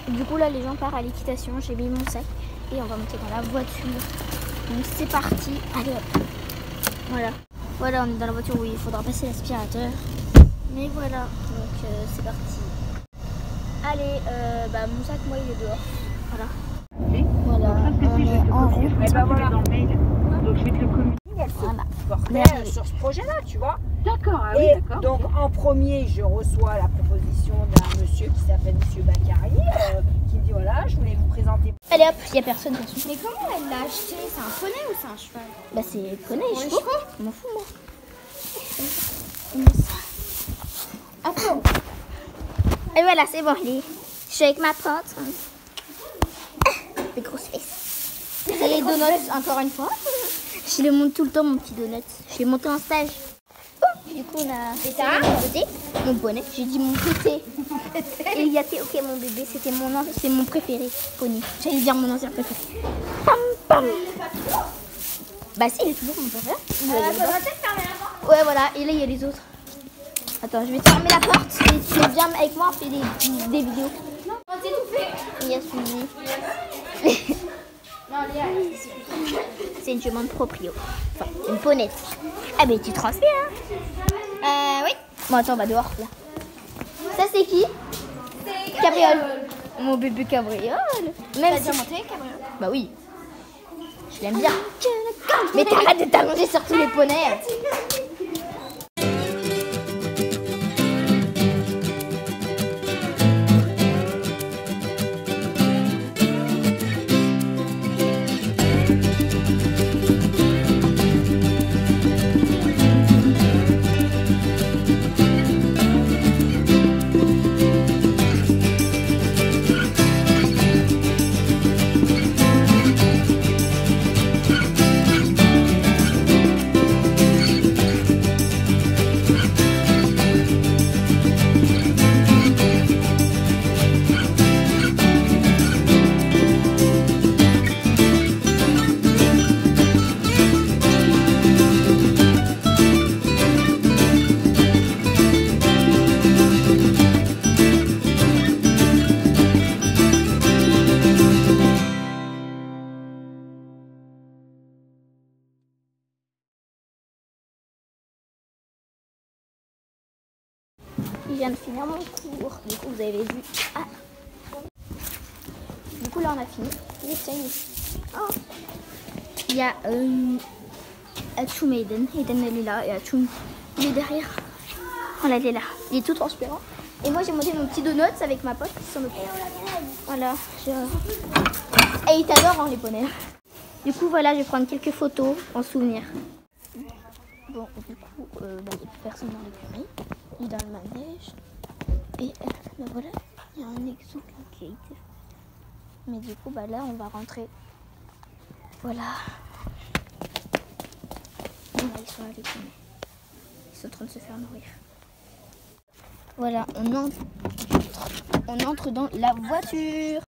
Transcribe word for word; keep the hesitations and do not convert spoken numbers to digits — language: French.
Du coup là les gens partent à l'équitation, j'ai mis mon sac et on va monter dans la voiture. Donc c'est parti, allez hop. Voilà, voilà on est dans la voiture où il faudra passer l'aspirateur. Mais voilà, donc euh, c'est parti. Allez, euh, bah mon sac moi il est dehors. Voilà. Oui. Voilà, on est en route. Et bah voilà dans le mail. Donc je vais te le communiquer. Elle se Voilà. portait sur ce projet-là, tu vois. D'accord, ah oui, Et d'accord. donc en premier, je reçois la proposition d'un monsieur qui s'appelle Monsieur Bakary, euh, qui me dit voilà, je voulais vous présenter. Allez hop, il n'y a personne dessus. Mais comment elle l'a acheté? C'est un poney ou c'est un cheval? Bah c'est poney, Ouais, je trouve. chevaux. Je m'en fous moi. Attends. Et voilà, c'est bon, je suis avec ma pote. Des grosses fesses. Et les donuts, encore une fois. Je les monte tout le temps, mon petit donut. Je l'ai monté en stage. Oh, du coup, on a fait ça. Mon côté, mon bonnet. J'ai dit mon côté. Et il y a été, ok, mon bébé, c'était mon, an- c'est mon préféré, Pony. J'allais dire mon ancien préféré. Pam, pam. Bah si, il est toujours mon préféré. Vous l'avez Faudra pas. peut-être fermer la porte. Ouais, voilà. Et là, il y a les autres. Attends, je vais te fermer la porte. Et tu viens avec moi, on fait des, des vidéos. On s'est tout fait. Il y a suivi. Non, Léa, C'est une jument de proprio. Enfin, une ponette. Ah, mais tu transmets, hein? Euh, oui. Bon, attends, on va dehors, là. Ça, c'est qui? Cabriole. Mon bébé cabriole. Même T'as si... déjà monté, cabriole? Bah oui. Je l'aime bien. Mais t'arrêtes de t'allonger sur tous les poneys. Je viens de finir mon cours. Du coup, vous avez vu. Ah. Du coup, là, on a fini. Il est tiens, il est- Oh. Il y a euh, Atchoum et Eden. Eden, elle est là. Et Atchoum, il est derrière. Voilà, il est là. Il est tout transpirant. Et moi, j'ai monté mon petit donut avec ma pote qui s'en occupe. Voilà. Je... Et il t'adore, hein, les poneys. Du coup, voilà, je vais prendre quelques photos en souvenir. Bon, du coup, euh, bah, il n'y a plus personne dans l'écurie. Il est dans le manège. Et euh, bah, voilà, il y a un exemple qui a été. Mais du coup, bah, là, on va rentrer. Voilà. Là, ils sont là, les poneys. Ils sont en train de se faire nourrir. Voilà, on entre, on entre dans la voiture.